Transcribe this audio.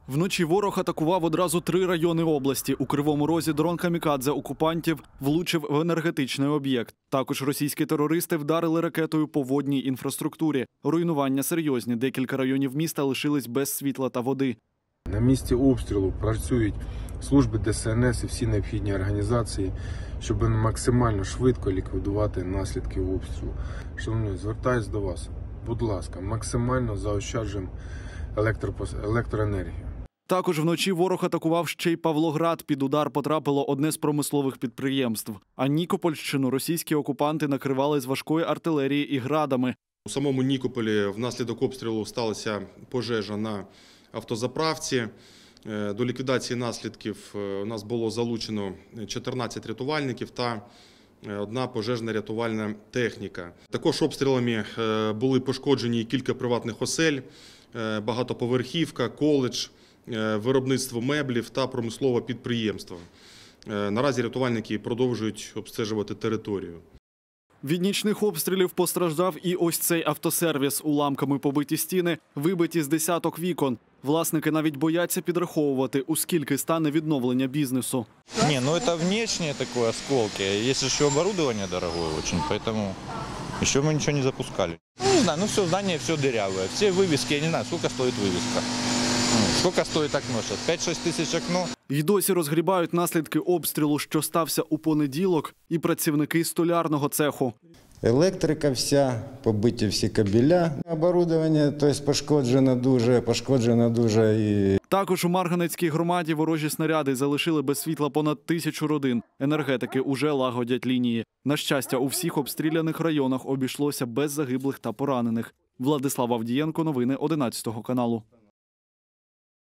Вночі ворог атакував одразу 3 райони області. У Кривому Розі дрон камікадзе окупантів влучив в енергетичний об'єкт. Також російські терористи вдарили ракетою по водній інфраструктурі. Руйнування серйозні. Декілька районів міста лишились без світла та води. На місці обстрілу працюють служби ДСНС і всі необхідні організації, щоб максимально швидко ліквідувати наслідки обстрілу. Шановні, звертаюсь до вас. Будь ласка, максимально заощаджуємо електроенергію. Також вночі ворог атакував ще й Павлоград. Під удар потрапило одне з промислових підприємств. А Нікопольщину російські окупанти накривали з важкої артилерії і градами. У самому Нікополі внаслідок обстрілу сталася пожежа на автозаправці. До ліквідації наслідків у нас було залучено 14 рятувальників та одна пожежна рятувальна техніка. Також обстрілами були пошкоджені кілька приватних осель, багатоповерхівка, коледж, виробництво меблів та промислове підприємство. Наразі рятувальники продовжують обстежувати територію. Від нічних обстрілів постраждав і ось цей автосервіс. Уламками побиті стіни, вибиті з десяток вікон. Власники навіть бояться підраховувати, у скільки стане відновлення бізнесу. Не, ну это внешнее такое, осколки. Есть еще оборудование дорогое очень, поэтому еще мы ничего не запускали. Ну, не знаю, ну все, здание все дырявое. Все вывески, я не знаю, сколько стоит вывеска. Сколько стоит окно сейчас? 5-6 тысяч окно. І досі розгрібають наслідки обстрілу, що стався у понеділок, і працівники столярного цеху. Електрика вся, побиті всі кабеля, оборудовання, тобто пошкоджено дуже. Також у Марганецькій громаді ворожі снаряди залишили без світла понад 1000 родин. Енергетики уже лагодять лінії. На щастя, у всіх обстріляних районах обійшлося без загиблих та поранених. Владислав Авдієнко, новини 11 каналу.